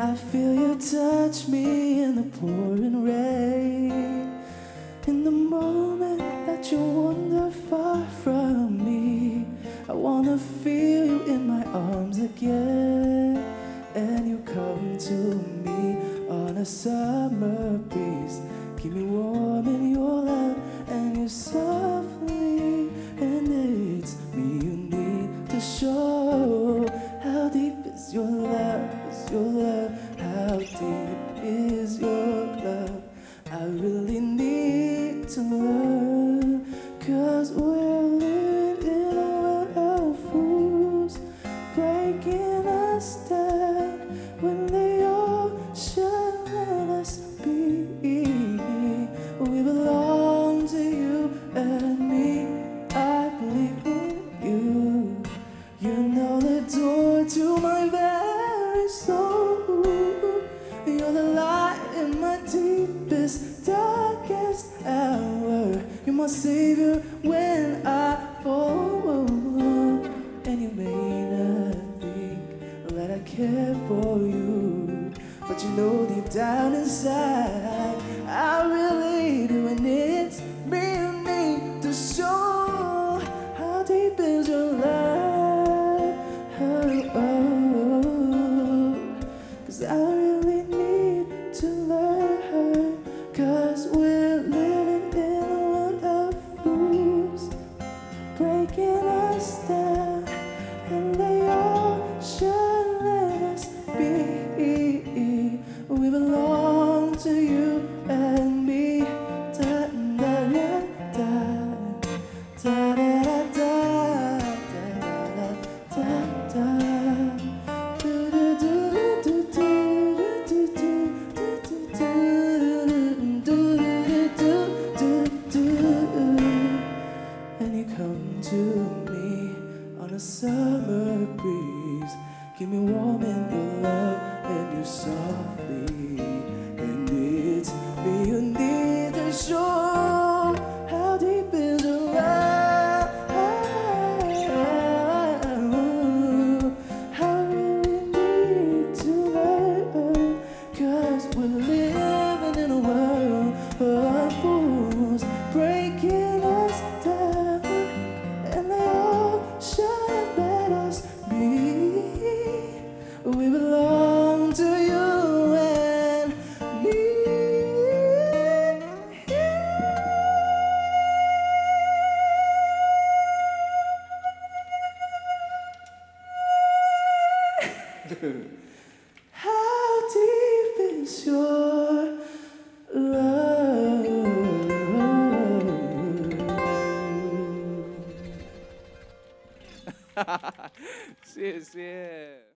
I feel you touch me in the pouring rain. In the moment that you wander far from me, I wanna feel you in my arms again. And you come to me on a summer breeze, keep me warm in your love, and you softly, and it's me you need to show. How deep is your love, how deep is your love? I really need to learn, 'cause we're living in a world of fools, breaking us down when the ocean let us be. We belong to you and me. I believe in you. You know the door to my very soul. You're the light in my deepest, darkest hour. You're my savior when I fall. And you may not think that I care for you, but you know deep down inside I really do, and it's me you need to show. How deep is your love? Oh, 'cause I really need to learn, 'cause we're living in a world of fools, breaking us down, and they all should let us be. We belong to you and me. Da da da da da da da da da da. And you come to me on a summer breeze, keep me warm in your love, and you softly, and it's me you need to show. How deep is your love? I really need to learn, 'cause we're living in a world of fools, breaking us down, and they all should let us be. We belong to you and me. How deep is your love? 谢谢。